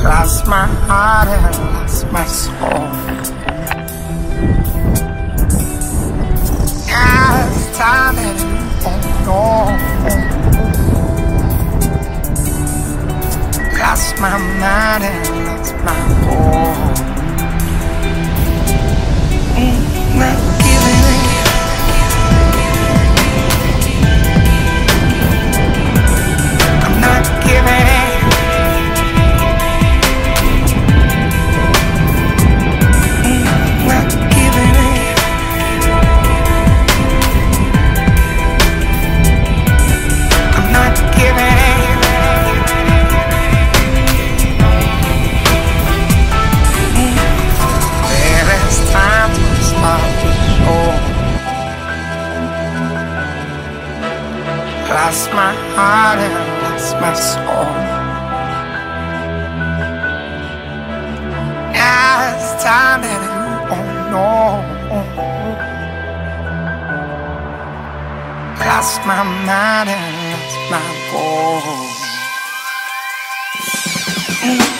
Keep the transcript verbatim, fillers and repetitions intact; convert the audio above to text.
Lost my heart and lost my soul. Yeah, it's time that you won't know. Lost my mind and lost my home. Mm, not giving it. I'm not giving it. Mm, not giving it. I'm not giving it. Time to start the show. Lost my heart and lost my soul. Now it's time that you won't know. Lost my mind and lost my goal.